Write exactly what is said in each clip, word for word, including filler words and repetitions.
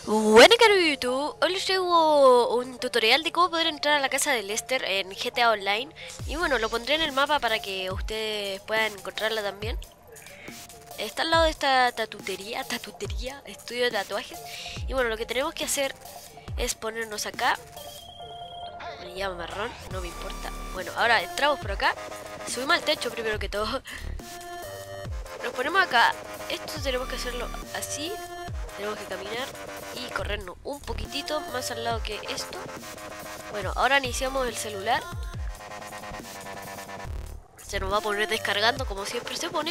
Bueno, caro YouTube, hoy les traigo un tutorial de cómo poder entrar a la casa de Lester en G T A Online. Y bueno, lo pondré en el mapa para que ustedes puedan encontrarla también. Está al lado de esta tatutería, tatutería, estudio de tatuajes. Y bueno, lo que tenemos que hacer es ponernos acá. Me llama marrón, no me importa. Bueno, ahora entramos por acá. Subimos al techo primero que todo. Nos ponemos acá. Esto tenemos que hacerlo así. Tenemos que caminar y corrernos un poquitito más al lado que esto. Bueno, ahora iniciamos el celular. Se nos va a poner descargando como siempre se pone.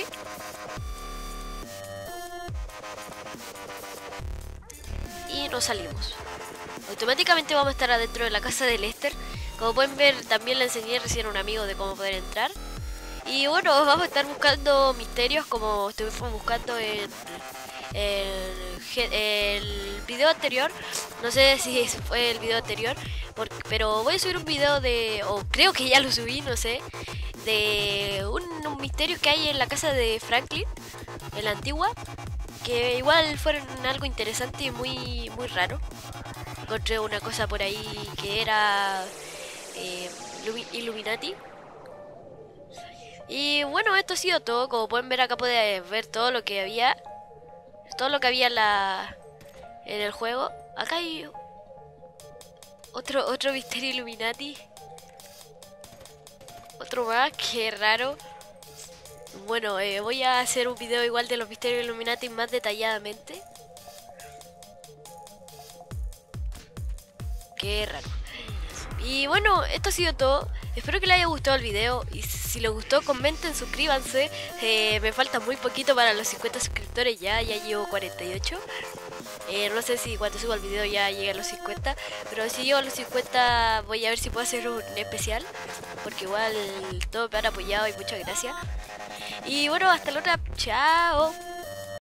Y nos salimos. Automáticamente vamos a estar adentro de la casa de Lester. Como pueden ver, también le enseñé recién a un amigo de cómo poder entrar. Y bueno, vamos a estar buscando misterios como estuvimos buscando en el, el video anterior. No sé si fue el video anterior, porque, pero voy a subir un video de, o creo que ya lo subí, no sé, de un, un misterio que hay en la casa de Franklin, en la antigua, que igual fueron algo interesante y muy, muy raro. Encontré una cosa por ahí que era eh, Illuminati. Y bueno, esto ha sido todo. Como pueden ver acá, puedes ver todo lo que había. Todo lo que había en, la, en el juego. Acá hay otro, otro misterio Illuminati. Otro más, qué raro. Bueno, eh, voy a hacer un video igual de los misterios Illuminati más detalladamente. Qué raro. Y bueno, esto ha sido todo. Espero que les haya gustado el video. Y si les gustó, comenten, suscríbanse. eh, Me falta muy poquito para los cincuenta suscriptores. Ya, ya llevo cuarenta y ocho. eh, No sé si cuando suba el video ya llegue a los cincuenta. Pero si llego a los cincuenta voy a ver si puedo hacer un especial, porque igual todo me han apoyado y muchas gracias. Y bueno, hasta la otra. Chao.